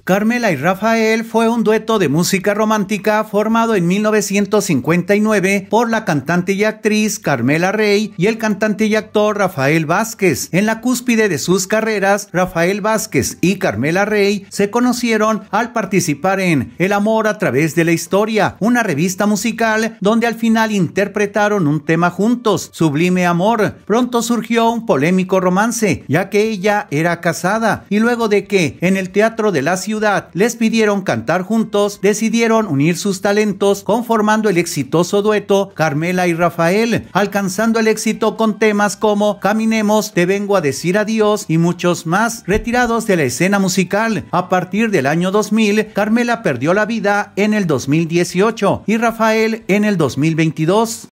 Carmela y Rafael fue un dueto de música romántica formado en 1959 por la cantante y actriz Carmela Rey y el cantante y actor Rafael Vázquez. En la cúspide de sus carreras, Rafael Vázquez y Carmela Rey se conocieron al participar en El amor a través de la historia, una revista musical donde al final interpretaron un tema juntos, Sublime Amor. Pronto surgió un polémico romance, ya que ella era casada, y luego de que en el Teatro de la Ciudad les pidieron cantar juntos, decidieron unir sus talentos conformando el exitoso dueto Carmela y Rafael, alcanzando el éxito con temas como Caminemos, Te vengo a decir adiós y muchos más. Retirados de la escena musical a partir del año 2000, Carmela perdió la vida en el 2018 y Rafael en el 2022.